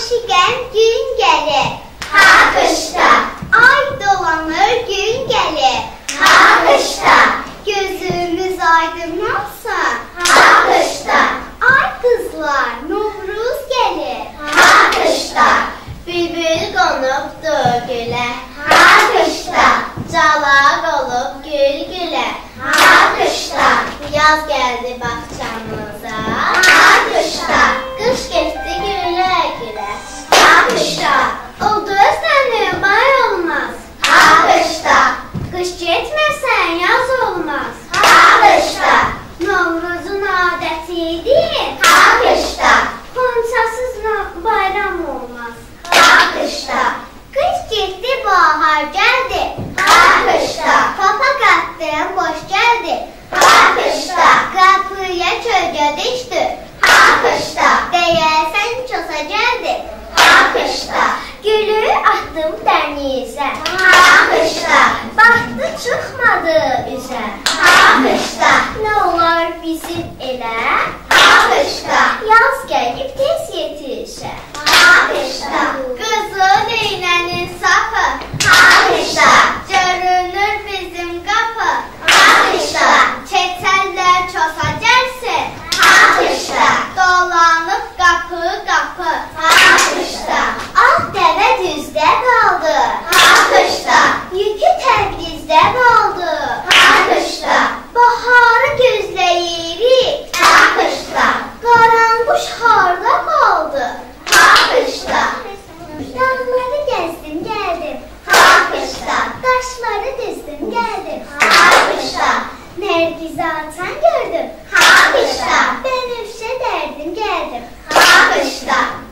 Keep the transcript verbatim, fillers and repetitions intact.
Aşiqəm gün gəlir. Ha qışda. Ay dolanır gün gəlir. Ha qışda. Gözümüz aydınlansın. Ha qışda. Ay qızlar, Novruz gəlir. Ha qışda. Bülbül qonubdur gülə. Ha qışda. Calaq olub gül gülə. Ha qışda. Yaz gəldi bağçamıza. Ha qışda. Qış getdi gülə gülə. Ha qışda. Oldu özlənir, may olmaz. Ha qışda. Qış getməsən yaz olmaz. Ha qışda. Novruzun adətidir. Ha qışda. Xonçasız bayram olmaz. Ha qışda. Qış getdi, bahar gəldi. Ha qışda. Papa qatdım, boş gəldi. Ha qışda. Qapıya kölgə düşdü. Ha qışda. Deyəsən çosa gəldi. Ha qışda. Gülü atdım dənizə. Ha qışda. Baxdı çıxmadı üzə. Ha qışda. Nə olar bizim elə? Ha qışda. Yaz gəlib tez yetişə. Ha qışda. Qızıl iynənin sapı. Ha qışda. Görünür bizim qapı. Ha qışda. Keçəllər çosa gəlsin. Ha qışda. Dolanıb qapı qapı. Ha qışda. Ağ dəvə düzdə qaldı. Ha qışda. Yükü Təbrizdə qaldı. Ha qışda. Baharı gözləyirik. Ha qışda. Qaranquş harda qaldı? Ha qışda. Dağları gəzdim gəldim. Ha qışda. Daşları düzdüm gəldim. Ha qışda. Nərgizə açan gördüm. Ha qışda. Bənövşə dərdim gəldim. Ha qışda.